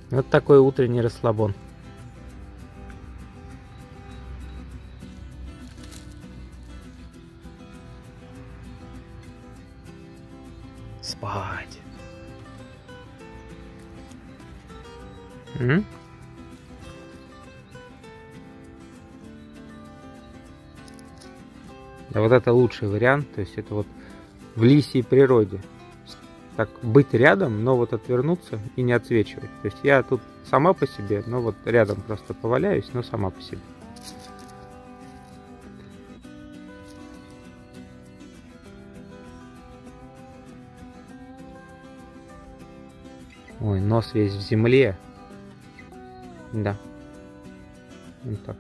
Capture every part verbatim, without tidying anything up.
Вот такой утренний расслабон. Спать. М? Да, вот это лучший вариант, то есть это вот в лисьей природе. Так быть рядом, но вот отвернуться и не отсвечивать. То есть я тут сама по себе, но вот рядом просто поваляюсь, но сама по себе. Ой, нос весь в земле. Да. Вот так.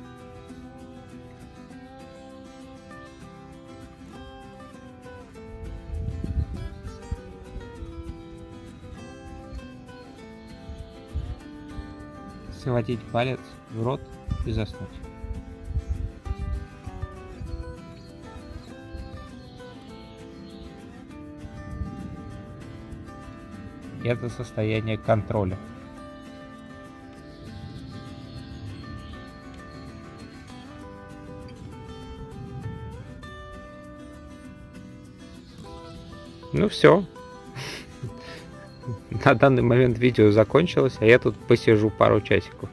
Сводить палец в рот и заснуть. Это состояние контроля. Ну все. На данный момент видео закончилось, а я тут посижу пару часиков.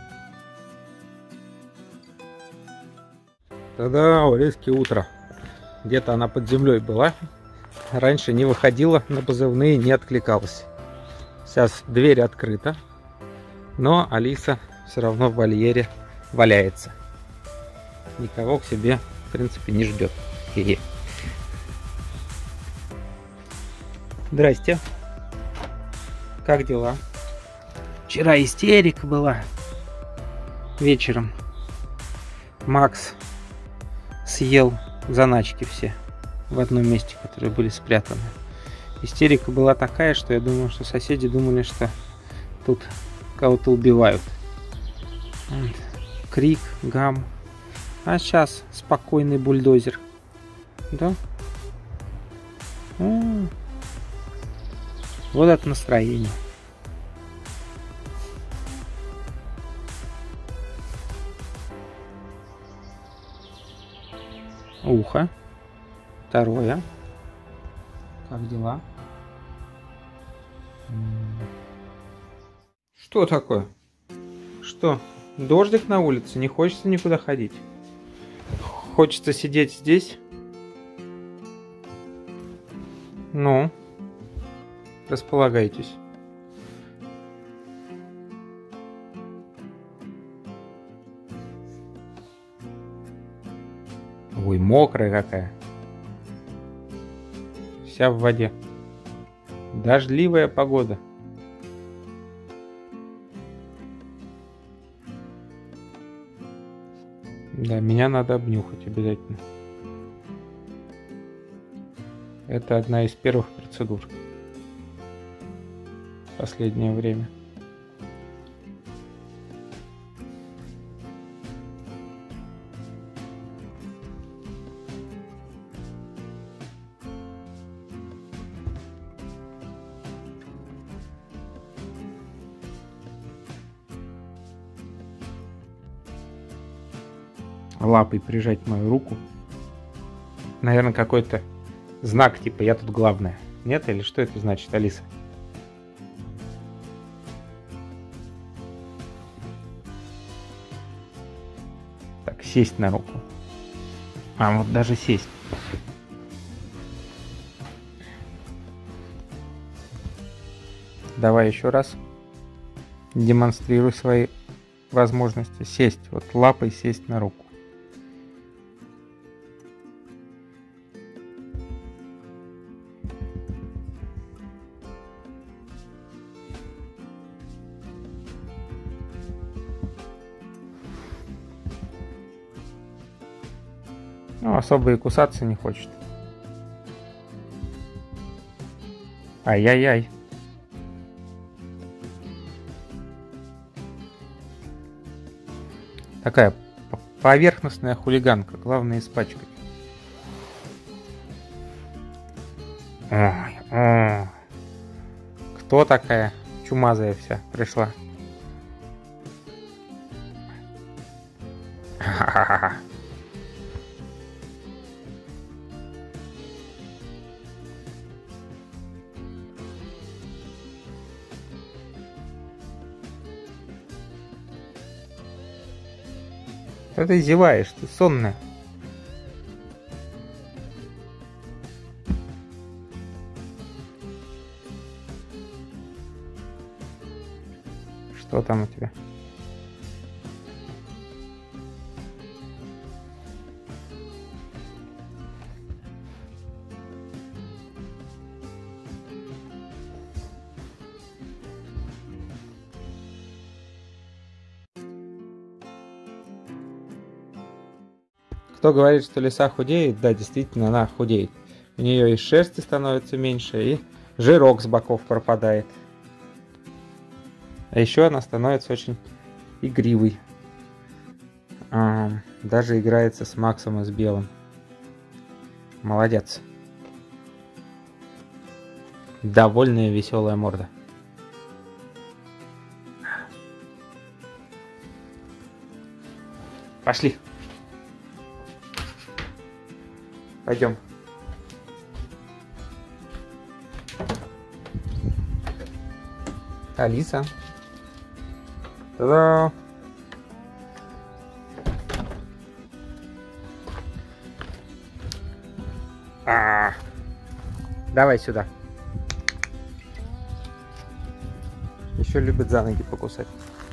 Тогда у Лиски утро. Где-то она под землей была. Раньше не выходила на позывные, не откликалась. Сейчас дверь открыта, но Алиса все равно в вольере валяется. Никого к себе, в принципе, не ждет. Хе-хе. Здрасте. Как дела? Вчера истерика была. Вечером Макс съел заначки все в одном месте, которые были спрятаны. Истерика была такая, что я думал, что соседи думали, что тут кого-то убивают. Вот. Крик, гам. А сейчас спокойный бульдозер. Да? А-а-а. Вот это настроение. Ухо. Второе. Как дела? Что такое? Что? Дождик на улице? Не хочется никуда ходить? Хочется сидеть здесь? Ну, располагайтесь. Ой, мокрая какая. Вся в воде. Дождливая погода. Да, меня надо обнюхать обязательно. Это одна из первых процедур в последнее время. Лапой прижать мою руку. Наверное, какой-то знак, типа я тут главная. Нет? Или что это значит, Алиса? Так, сесть на руку. А, вот даже сесть. Давай еще раз. Демонстрируй свои возможности. Сесть. Вот лапой сесть на руку. Ну, особо и кусаться не хочет. Ай-яй-яй. Такая поверхностная хулиганка. Главное испачкать. Ой, ой. Кто такая чумазая вся пришла. Ха-ха-ха. Что ты зеваешь? Ты сонная. Что там у тебя? Кто говорит, что лиса худеет, да, действительно, она худеет. У нее и шерсти становится меньше, и жирок с боков пропадает. А еще она становится очень игривой. А, даже играется с Максом и с Белым. Молодец. Довольная веселая морда. Пошли. Пойдем. Алиса. Та-да! А-а-а. Давай сюда. Еще любит за ноги покусать.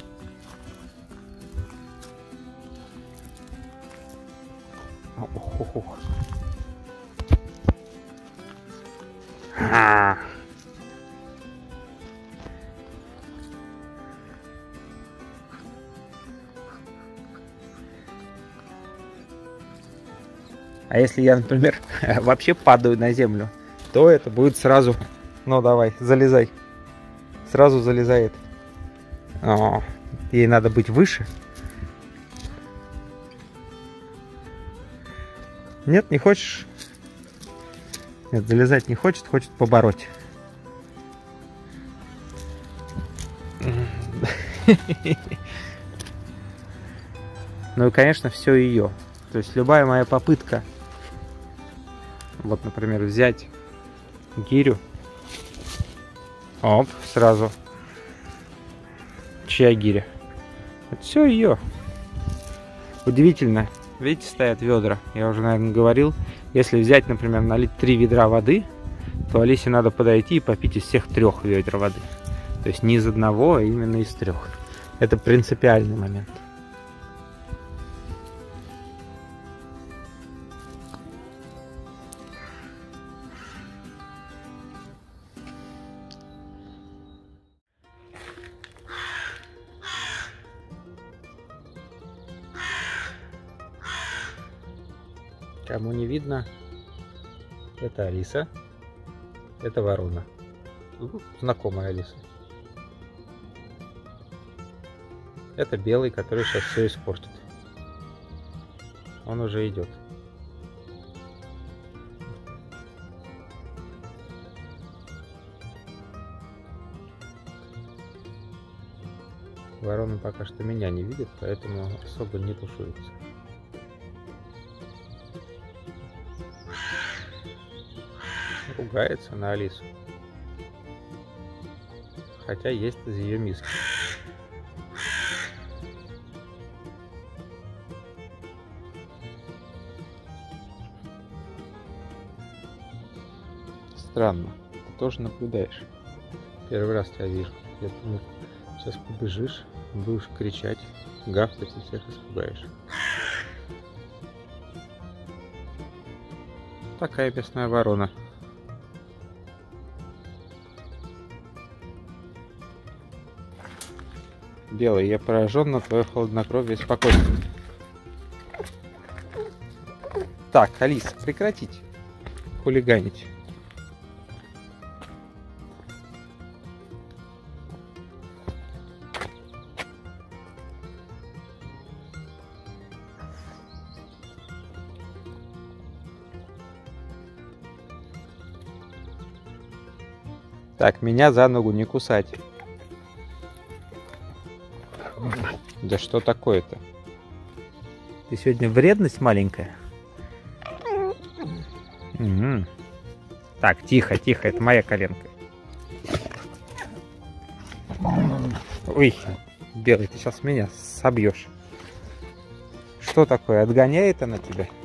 Ох-ох-ох. А. А если я, например, вообще падаю на землю, то это будет сразу... Ну давай, залезай. Сразу залезает. О, ей надо быть выше. Нет, не хочешь? Нет, залезать не хочет, хочет побороть. Ну и, конечно, все ее. То есть любая моя попытка, вот, например, взять гирю, оп, сразу. Чья гиря? Это все ее. Удивительно. Видите, стоят ведра. Я уже, наверное, говорил, если взять, например, налить три ведра воды, то Алисе надо подойти и попить из всех трех ведер воды. То есть не из одного, а именно из трех. Это принципиальный момент. Кому не видно, это Алиса, это ворона. Знакомая Алиса. Это белый, который сейчас все испортит. Он уже идет. Ворона пока что меня не видит, поэтому особо не тушуется. Ругается на Алису. Хотя есть из ее миски. Странно. Ты тоже наблюдаешь. Первый раз тебя вижу. Я думаю, сейчас побежишь, будешь кричать, гавкать и всех испугаешь. Такая мясная ворона. Белый, я поражен на твое хладнокровие и спокойствие. Так, Алиса, прекратите хулиганить. Так, меня за ногу не кусать. Да что такое-то? Ты сегодня вредность маленькая? Угу. Так, тихо, тихо, это моя коленка. Ой, белый, ты сейчас меня собьешь. Что такое? Отгоняет она тебя?